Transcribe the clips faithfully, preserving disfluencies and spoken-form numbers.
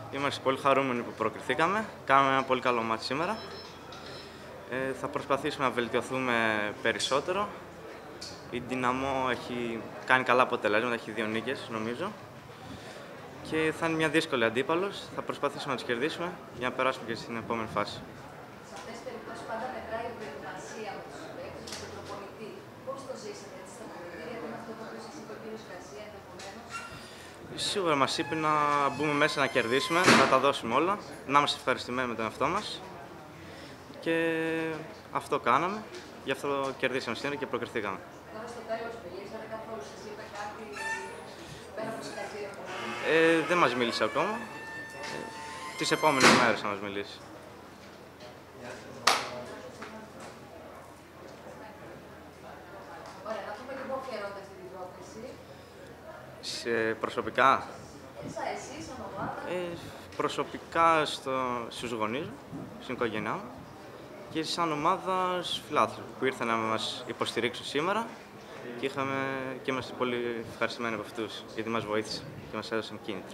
Είμαστε πολύ χαρούμενοι που προκριθήκαμε. Κάναμε ένα πολύ καλό μάτι σήμερα. Ε, θα προσπαθήσουμε να βελτιωθούμε περισσότερο. Η Δυναμό έχει κάνει καλά αποτελέσματα, έχει δύο νίκες νομίζω. Και θα είναι μια δύσκολη αντίπαλος. Θα προσπαθήσουμε να τους κερδίσουμε για να περάσουμε και στην επόμενη φάση. Σε αυτές τις περιπτώσεις πάντα μετράει η προετοιμασία με τους παίκτες, με τον προπονητή. Πώς το ζήσατε έτσι στα αποδυτήρια, με αυτό το οποίο σας είπε ο κύριος Γκαρσία ενδεχομένως? Σίγουρα μας είπε να μπούμε μέσα να κερδίσουμε, να τα δώσουμε όλα, να είμαστε ευχαριστημένοι με τον εαυτό μας. Και αυτό κάναμε, γι' αυτό κερδίσαμε σήμερα και προκριθήκαμε. Τώρα στο τέλος μιλήσατε καθόλου, σας είπε κάτι πέρα από συγχαρητήρια? Ε, δεν μας μίλησε ακόμα. Ε, τις επόμενες μέρες θα μας μιλήσει. Ωραία, να πούμε και πού αφιερώνετε αυτή την πρόκληση. Σε προσωπικά. Εσά, εσείς, σαν ομάδα. Ε, προσωπικά στο, στους γονείς μου, στην οικογένειά μου. Και σαν ομάδα στους φιλάθλους που ήρθαν να μας υποστηρίξουν σήμερα και, είχαμε, και είμαστε πολύ ευχαριστημένοι από αυτούς γιατί μας βοήθησαν και μας έδωσαν κίνητρο.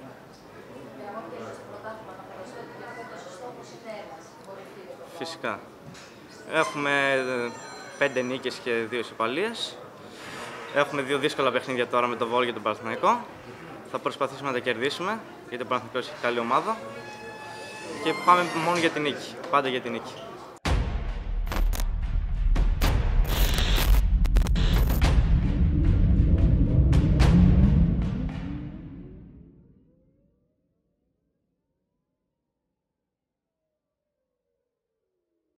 Φυσικά. Έχουμε πέντε νίκες και δύο ισοπαλίες. Έχουμε δύο δύσκολα παιχνίδια τώρα με τον Βόλο και τον Παναθηναϊκό. Θα προσπαθήσουμε να τα κερδίσουμε γιατί ο Παναθηναϊκός έχει καλή ομάδα και πάμε μόνο για την νίκη. Πάντα για την νίκη.